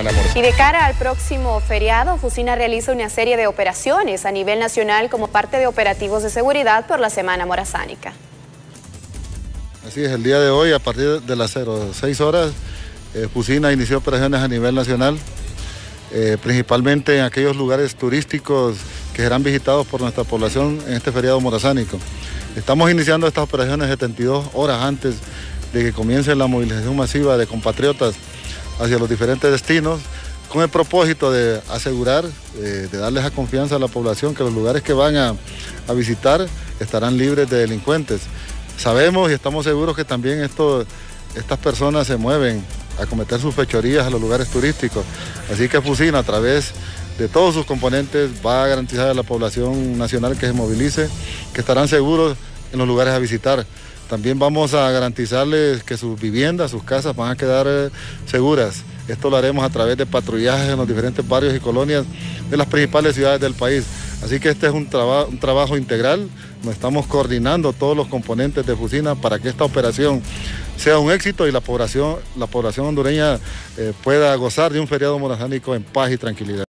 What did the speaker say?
semana morazánica. Y de cara al próximo feriado, Fusina realiza una serie de operaciones a nivel nacional como parte de operativos de seguridad por la semana morazánica. Así es, el día de hoy, a partir de las 06 horas, Fusina inició operaciones a nivel nacional, principalmente en aquellos lugares turísticos que serán visitados por nuestra población en este feriado morazánico. Estamos iniciando estas operaciones 72 horas antes de que comience la movilización masiva de compatriotas hacia los diferentes destinos, con el propósito de asegurar, de darles a confianza a la población que los lugares que van a visitar estarán libres de delincuentes. Sabemos y estamos seguros que también estas personas se mueven a cometer sus fechorías a los lugares turísticos. Así que Fusina, a través de todos sus componentes, va a garantizar a la población nacional que se movilice, que estarán seguros en los lugares a visitar. También vamos a garantizarles que sus viviendas, sus casas van a quedar seguras. Esto lo haremos a través de patrullajes en los diferentes barrios y colonias de las principales ciudades del país. Así que este es un trabajo integral. Nos estamos coordinando todos los componentes de Fusina para que esta operación sea un éxito y la población hondureña pueda gozar de un feriado morazánico en paz y tranquilidad.